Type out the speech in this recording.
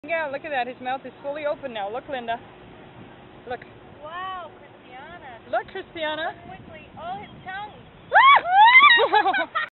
Yeah, look at that. His mouth is fully open now. Look, Linda. Look. Wow, Christiana. Look, Christiana. So quickly. Oh, his